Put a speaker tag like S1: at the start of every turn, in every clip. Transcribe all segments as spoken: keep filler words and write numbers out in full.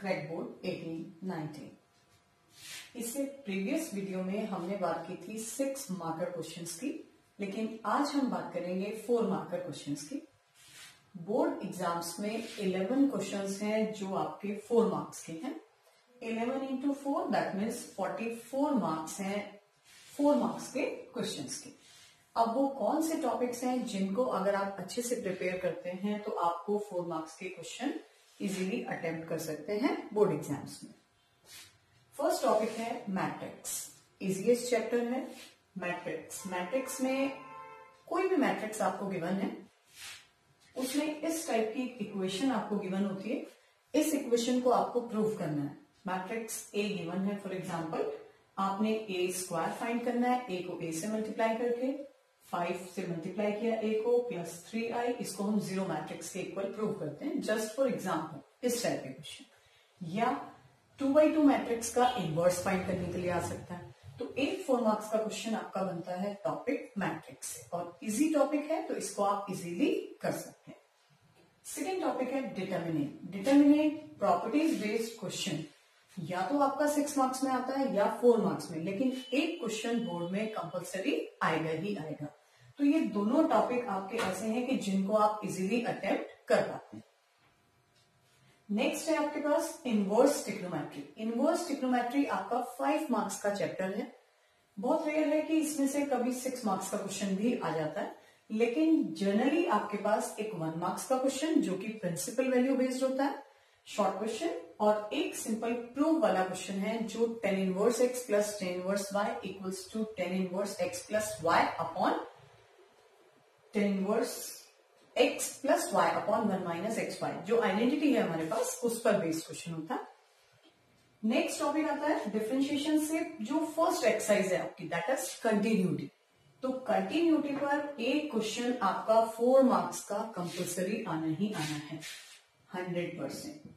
S1: Crack board eighteen nineteen. इससे previous video में हमने बात की थी सिक्स मार्कर क्वेश्चंस की, लेकिन आज हम बात करेंगे फोर मार्कर क्वेश्चंस की। बोर्ड एग्जाम्स में इलेवन क्वेश्चंस हैं जो आपके फोर मार्क्स के हैं। Eleven into four that means forty four marks हैं फोर मार्क्स के क्वेश्चंस के। अब वो कौन से टॉपिक्स हैं जिनको अगर आप अच्छे से प्रिपेयर करते हैं तो आपको फोर मार्क्स के क्वेश्चन इजीली अटेम्प्ट कर सकते हैं बोर्ड एग्जाम्स में। फर्स्ट टॉपिक है मैट्रिक्स। इजीएस्ट चैप्टर है मैट्रिक्स। मैट्रिक्स में कोई भी मैट्रिक्स आपको गिवन है, उसमें इस टाइप की इक्वेशन आपको गिवन होती है, इस इक्वेशन को आपको प्रूव करना है। मैट्रिक्स ए गिवन है, फॉर एग्जांपल आपने ए स्क्वायर फाइंड करना है, ए को ए से मल्टीप्लाई करके, फाइव से मल्टीप्लाई किया ए को, प्लस थ्री आई, इसको हम जीरो मैट्रिक्स के इक्वल प्रूव करते हैं, जस्ट फॉर एग्जाम्पल इस टाइप के क्वेश्चन। या टू बाई टू मैट्रिक्स का इनवर्स फाइंड करने के लिए आ सकता है। तो एक फोर मार्क्स का क्वेश्चन आपका बनता है टॉपिक मैट्रिक्स से, और इजी टॉपिक है तो इसको आप इजीली कर सकते हैं। सेकेंड टॉपिक है determinant. Determinant properties based question, या तो आपका सिक्स मार्क्स में आता है या फोर मार्क्स में, लेकिन एक क्वेश्चन बोर्ड में कंपलसरी आएगा ही आएगा। तो ये दोनों टॉपिक आपके ऐसे हैं कि जिनको आप इजीली अटेम्प्ट कर पाते हैं। नेक्स्ट है आपके पास इनवर्स ट्रिग्नोमेट्री। इनवर्स ट्रिग्नोमेट्री आपका फाइव मार्क्स का चैप्टर है। बहुत रेयर है कि इसमें से कभी सिक्स मार्क्स का क्वेश्चन भी आ जाता है, लेकिन जनरली आपके पास एक वन मार्क्स का क्वेश्चन जो कि प्रिंसिपल वैल्यू बेस्ड होता है, शॉर्ट क्वेश्चन, और एक सिंपल प्रूव वाला क्वेश्चन है जो tan inverse x plus tan inverse y equals to tan inverse x plus y upon tan inverse x plus y upon one minus x y, जो identity है हमारे पास उस पर बेस्ड क्वेश्चन होता है। नेक्स्ट टॉपिक आता है डिफरेंशिएशन से जो फर्स्ट एक्सरसाइज है आपकी, दैट इज कंटिन्यूटी। तो कंटिन्यूटी पर एक क्वेश्चन आपका फोर मार्क्स का कंपल्सरी आना ही आना है, हंड्रेड परसेंट।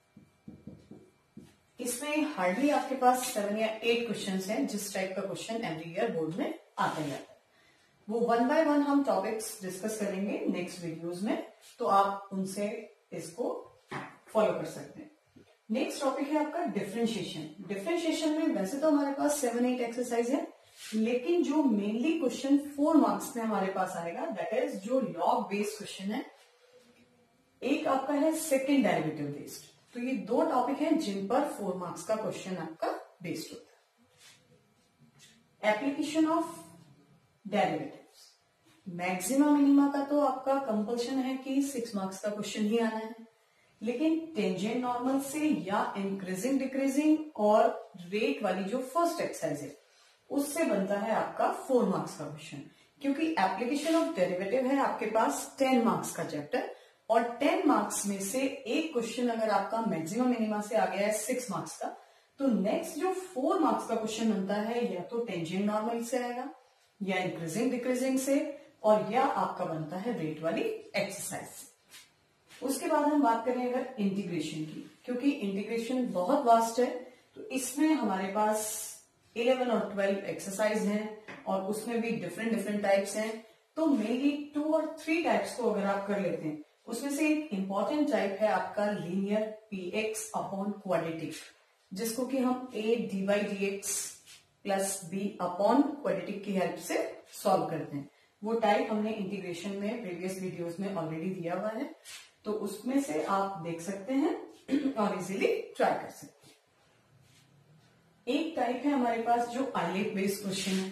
S1: इसमें हार्डली आपके पास सेवन या एट क्वेश्चन हैं जिस टाइप का क्वेश्चन एवरी ईयर बोर्ड में आता ही आता है। वो वन बाय वन हम टॉपिक्स डिस्कस करेंगे नेक्स्ट वीडियोस में, तो आप उनसे इसको फॉलो कर सकते हैं। नेक्स्ट टॉपिक है आपका डिफरेंशिएशन। डिफरेंशिएशन में वैसे तो हमारे पास सेवन एट एक्सरसाइज है, लेकिन जो मेनली क्वेश्चन फोर मार्क्स में हमारे पास आएगा दैट इज जो लॉग बेस्ड क्वेश्चन है, एक आपका है सेकेंड डेरिवेटिव बेस्ड। तो ये दो टॉपिक हैं जिन पर फोर मार्क्स का क्वेश्चन आपका बेस्ड होता है। Application of derivatives, maximum minima का तो आपका कंपल्शन है कि सिक्स मार्क्स का क्वेश्चन ही आना है, लेकिन टेंजेंट नॉर्मल से या इंक्रीजिंग डिक्रीजिंग और रेट वाली जो फर्स्ट एक्सरसाइज है उससे बनता है आपका फोर मार्क्स का क्वेश्चन, क्योंकि एप्लीकेशन ऑफ डेरिवेटिव है आपके पास टेन मार्क्स का चैप्टर, और टेन मार्क्स में से एक क्वेश्चन अगर आपका मैक्सिमम मिनिमा से आ गया है सिक्स मार्क्स का, तो नेक्स्ट जो फोर मार्क्स का क्वेश्चन बनता है या तो टेंजेंट नॉर्मल से आएगा या इंक्रीजिंग डिक्रीजिंग से, और या आपका बनता है रेट वाली एक्सरसाइज। उसके बाद हम बात करें अगर इंटीग्रेशन की, क्योंकि इंटीग्रेशन बहुत वास्ट है, तो इसमें हमारे पास इलेवन और ट्वेल्व एक्सरसाइज हैं और उसमें भी डिफरेंट डिफरेंट टाइप्स हैं। तो मेनली टू और थ्री टाइप्स को अगर आप कर लेते हैं, उसमें से एक इंपॉर्टेंट टाइप है आपका linear P x upon quadratic, जिसको कि हम A d by d x plus B upon quadratic की हेल्प से सॉल्व करते हैं। वो टाइप हमने इंटीग्रेशन में प्रीवियस वीडियोस में ऑलरेडी दिया हुआ है, तो उसमें से आप देख सकते हैं और इजीली ट्राई कर सकते हैं। एक टाइप है हमारे पास जो आइलेट बेस्ड क्वेश्चन है,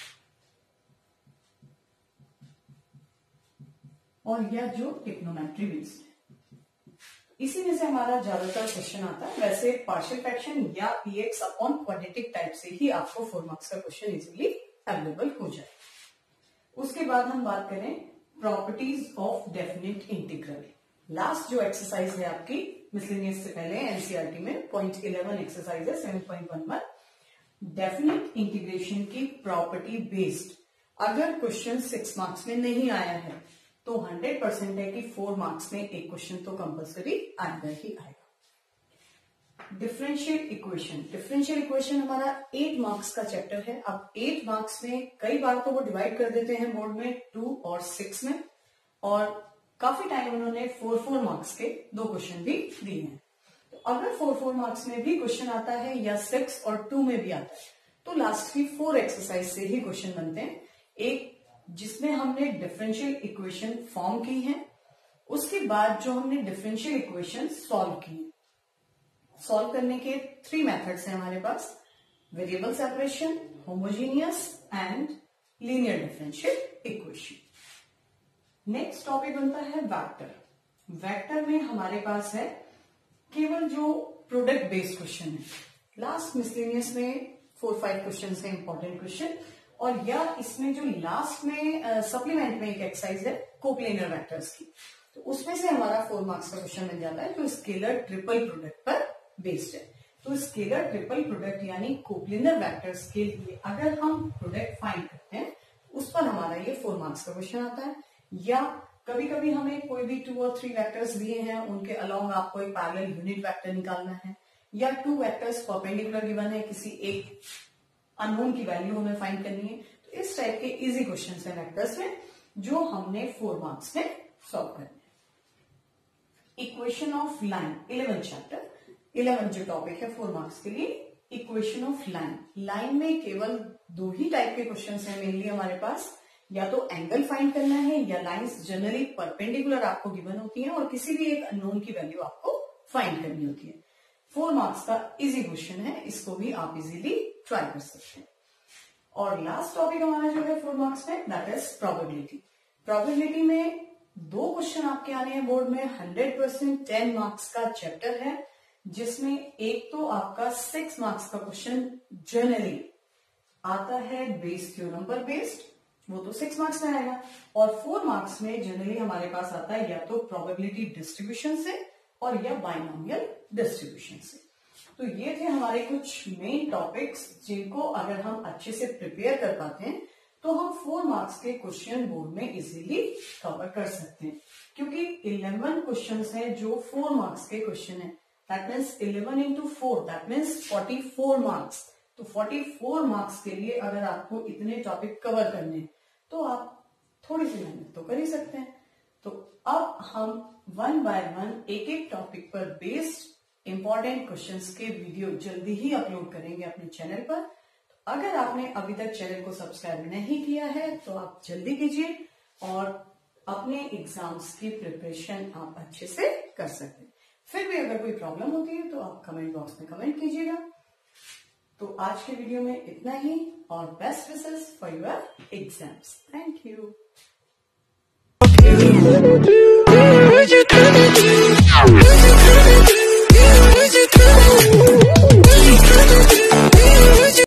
S1: और यह जो ट्रिग्नोमेट्री बेस्ड है। इसी में से हमारा ज्यादातर क्वेश्चन आता है। वैसे पार्शियल फ्रैक्शन या P x upon quadratic type से ही आपको फोर मार्क्स का क्वेश्चन इजीली अवेलेबल हो जाए। उसके बाद हम बात करें properties of definite integral. Last जो एक्सरसाइज है आपकी मिसलेनियस से पहले एनसीईआरटी में पॉइंट इलेवन एक्सरसाइज है seven point one one, definite integration की प्रॉपर्टी बेस्ड अगर क्वेश्चन सिक्स मार्क्स में नहीं आया है तो हंड्रेड परसेंट है कि फोर मार्क्स में एक क्वेश्चन तो कंपल्सरी आएगा ही आएगा। Differential equation. डिफरेंशियल इक्वेशन हमारा एट मार्क्स का चैप्टर है। अब एट मार्क्स में कई बार तो वो डिवाइड कर देते हैं बोर्ड में टू और सिक्स में, और काफी टाइम उन्होंने फोर फोर मार्क्स के दो क्वेश्चन भी दिए हैं। तो अगर फोर फोर मार्क्स में भी क्वेश्चन आता है या सिक्स और टू में भी आता है तो लास्ट की फोर एक्सरसाइज से ही क्वेश्चन बनते हैं। एक जिसमें हमने डिफरेंशियल इक्वेशन फॉर्म की है, उसके बाद जो हमने डिफरेंशियल इक्वेशन सॉल्व की है। सॉल्व करने के थ्री मेथड्स हैं हमारे पास, variable separation, homogeneous and linear differential equation. Next topic बनता है वेक्टर। वेक्टर में हमारे पास है केवल जो प्रोडक्ट बेस्ड क्वेश्चन है। लास्ट मिसलेनियस में फोर फाइव क्वेश्चन है इंपॉर्टेंट क्वेश्चन, और या इसमें जो लास्ट में सप्लीमेंट uh, में एक एक्सरसाइज है कोप्लेनर वेक्टर्स की, तो उसमें से हमारा फोर मार्क्स का क्वेश्चन मिल जाता है जो स्केलर ट्रिपल प्रोडक्ट पर बेस्ड है। तो स्केलर ट्रिपल प्रोडक्ट यानी कोप्लेनर वेक्टर्स के लिए अगर हम प्रोडक्ट फाइंड करते हैं उस पर हमारा ये फोर मार्क्स का क्वेश्चन आता है। या कभी कभी हमें कोई भी टू और थ्री वेक्टर्स दिए हैं, उनके अलोंग आपको एक पैरेलल यूनिट वेक्टर निकालना है, या टू वेक्टर्स परपेंडिकुलर गिवन है, किसी एक अननोन की वैल्यू हमें फाइंड करनी है, तो इस टाइप के इजी क्वेश्चंस हैं वेक्टर्स में जो हमने फोर मार्क्स में सॉल्व करने हैं। Equation of line eleven chapter, eleven जो टॉपिक है फोर मार्क्स के लिए, इक्वेशन ऑफ लाइन। लाइन में केवल दो ही टाइप के क्वेश्चंस हैं मेनली हमारे पास, या तो एंगल फाइंड करना है या लाइंस जनरली परपेंडिकुलर आपको गिवन होती हैं और किसी भी एक अननोन की वैल्यू आपको फाइंड करनी होती है। फोर मार्क्स का इजी क्वेश्चन है, इसको भी आप इजीली ट्राई कर सकते हैं। और लास्ट टॉपिक हमारा जो है फोर मार्क्स में, दैट इज प्रोबेबिलिटी। प्रोबेबिलिटी में दो क्वेश्चन आपके आने हैं बोर्ड में, हंड्रेड परसेंट टेन मार्क्स का चैप्टर है, जिसमें एक तो आपका सिक्स मार्क्स का क्वेश्चन जनरली आता है बेस थ्योरम पर बेस्ड, वो तो सिक्स मार्क्स में आएगा, और फोर मार्क्स में जनरली हमारे पास आता है या तो प्रोबेबिलिटी डिस्ट्रीब्यूशन से और या बाइनोमियल डिस्ट्रीब्यूशन से। तो ये थे हमारे कुछ मेन टॉपिक्स जिनको अगर हम अच्छे से प्रिपेयर कर पाते हैं तो हम फोर मार्क्स के क्वेश्चन बोर्ड में इजीली कवर कर सकते हैं, क्योंकि इलेवन क्वेश्चंस हैं जो फोर मार्क्स के क्वेश्चन है। That means eleven into four, that means forty four marks. तो फोर्टी फोर मार्क्स के लिए अगर आपको इतने टॉपिक कवर करने हैं तो आप थोड़ी सी मेहनत तो कर ही सकते हैं। तो अब हम वन बाय वन एक एक टॉपिक पर बेस्ड इंपॉर्टेंट क्वेश्चंस के वीडियो जल्दी ही अपलोड करेंगे अपने चैनल पर। तो अगर आपने अभी तक चैनल को सब्सक्राइब नहीं किया है तो आप जल्दी कीजिए और अपने एग्जाम्स की प्रिपरेशन आप अच्छे से कर सकते हैं। फिर भी अगर कोई प्रॉब्लम होती है तो आप कमेंट बॉक्स में कमेंट कीजिएगा। तो आज के वीडियो में इतना ही, और best wishes for your exams. Thank you.